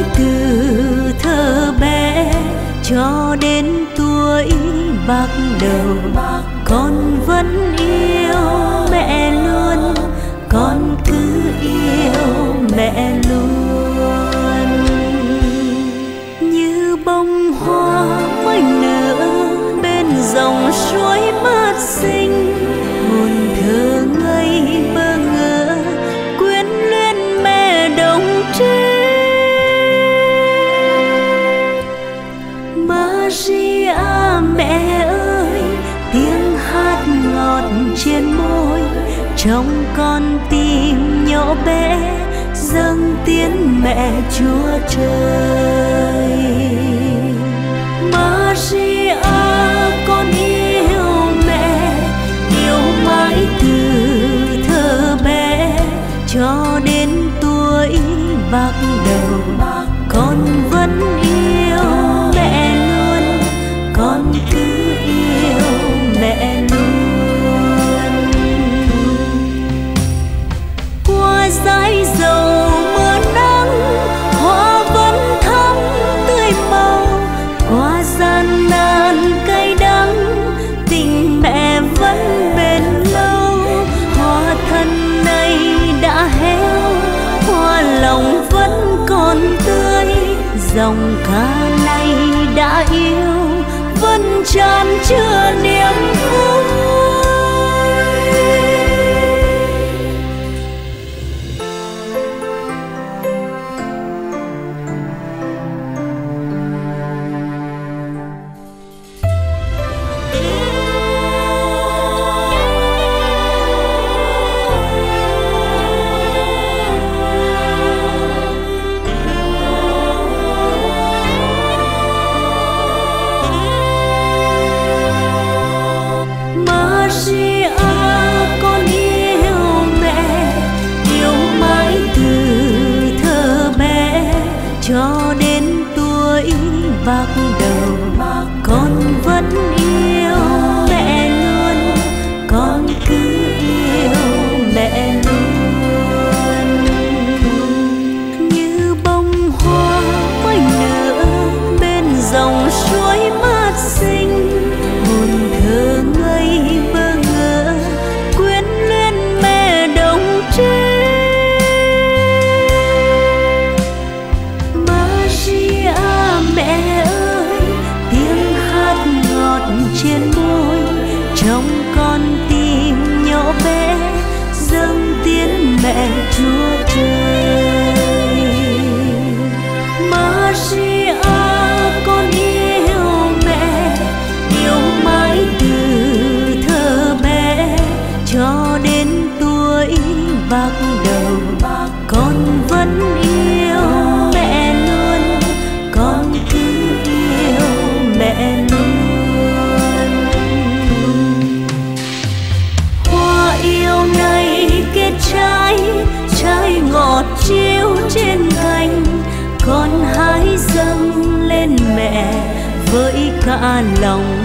từ thơ bé cho đến tuổi bạc đầu, con vẫn yêu mẹ luôn, con cứ yêu mẹ luôn. Như bông hoa mới nở bên dòng suối mát xinh, hồn thơ ngây bơ ngỡ quyến luyến mẹ đồng trinh. Maria mẹ ơi, tiếng hát ngọt trên môi, trong con tim nhỏ bé dâng tiếng mẹ Chúa Trời. Maria con yêu mẹ, yêu mãi từ thơ bé cho đến tuổi bạc đầu, con vẫn yêu mẹ luôn, con cứ yêu mẹ luôn. Qua dải dầu mưa nắng, hoa vẫn thắm tươi màu, qua gian nan cay đắng, tình mẹ vẫn bền lâu. Hoa thân này đã héo, hoa lòng vẫn còn tươi, dòng ca này đã yêu vẫn tràn chứa niềm vui. Cho đến tuổi bạc đầu, con vẫn yêu mẹ luôn, con cứ yêu mẹ luôn. Như bông hoa mới nở bên dòng suối mát xinh, hồn thơ ngây bơ ngỡ quyến luyến mẹ đồng trinh. Mẹ ơi, tiếng hát ngọt trên môi, trong con tim nhỏ bé dâng tiếng mẹ Chúa Trời. Maria con yêu mẹ, yêu mãi từ thơ bé cho đến tuổi bạc đầu, con vẫn yêu mẹ luôn, con cứ yêu mẹ luôn. Hoa yêu này kết trái, trái ngọt chiếu trên cành, con hái dâng lên mẹ với cả lòng